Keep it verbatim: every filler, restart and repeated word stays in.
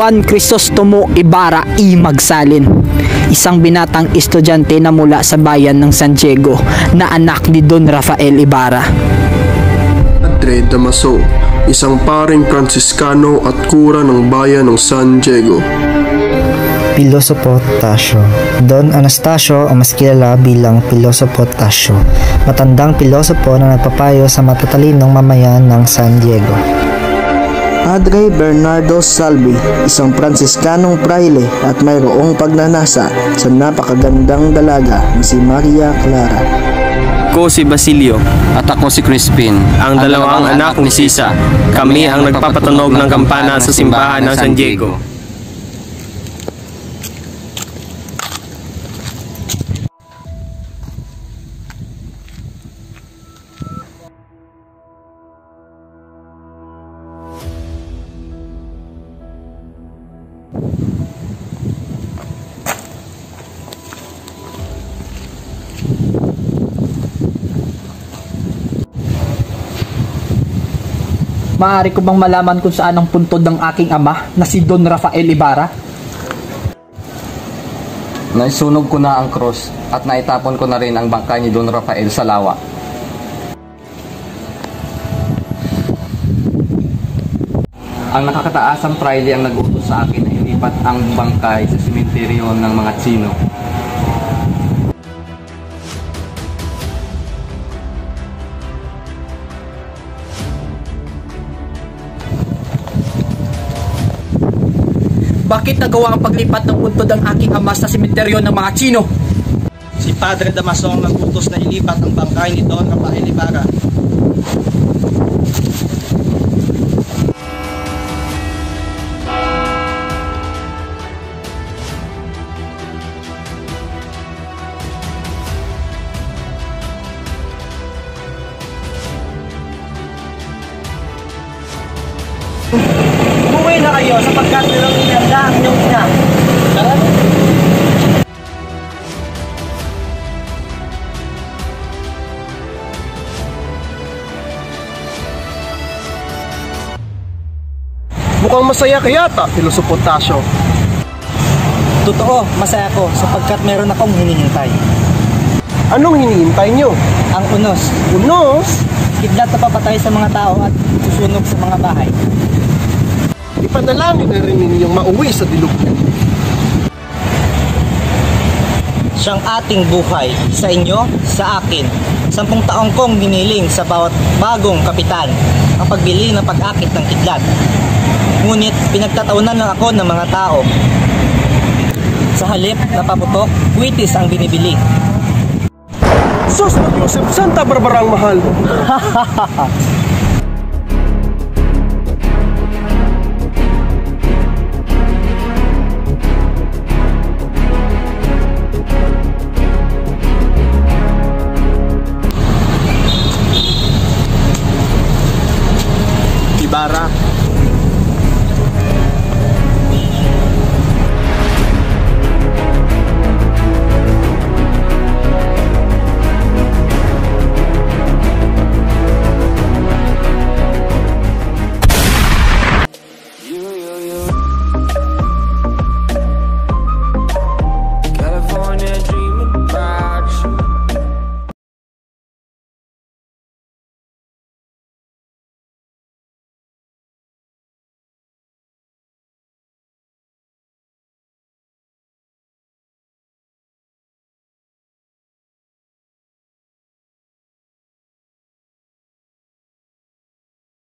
Juan Crisostomo Ibarra y Magsalin, isang binatang estudyante na mula sa bayan ng San Diego na anak ni Don Rafael Ibarra. Padre Damaso, isang paring Pransiskano at kura ng bayan ng San Diego. Pilosopo Tasio, Don Anastasio o mas kilala bilang Pilosopo Tasio, matandang pilosopo na nagpapayo sa matatalinong mamayan ng San Diego. Padre Bernardo Salvi, isang Pransiskanong praile at mayroong pagnanasa sa napakagandang dalaga na si Maria Clara. Ako si Basilio at ako si Crispin, ang dalawang anak ni Sisa. Kami ang nagpapatunog ng kampana sa simbahan ng San Diego. Maaari ko bang malaman kung saan ang puntod ng aking ama na si Don Rafael Ibarra? Naisunog ko na ang cross at naitapon ko na rin ang bangkay ni Don Rafael sa lawa. Ang nakakataasang praile ang nag-utos sa akin na ilipat ang bangkay sa sementeryo ng mga Tsino. Bakit nagawa ang paglipat ng puntod ng aking ama sa sementeryo ng mga Tsino? Si Padre Damaso ang nag-utos na ilipat ang bangkay ni Don Rafael Ibarra. Umuwi na kayo sapagkat nilang inanda ang inyong ina. Tara. Mukhang masaya ka yata, Pilosopo Tasio. Totoo, masaya ko sapagkat meron akong hinihintay. Anong hinihintay nyo? Ang unos. Unos? Kidlat na papatay sa mga tao at susunog sa mga bahay. Ipanalangin na rin ninyong mauwi sa dilugyan. Siyang ating buhay, sa inyo, sa akin. Sampung taong kong giniling sa bawat bagong kapitan ang pagbili ng pag-akit ng kidlat. Ngunit pinagtatawanan lang ako ng mga tao. Sa halip na paputok, kwitis ang binibili. Sus, Joseph, Santa Barbara ang mahal.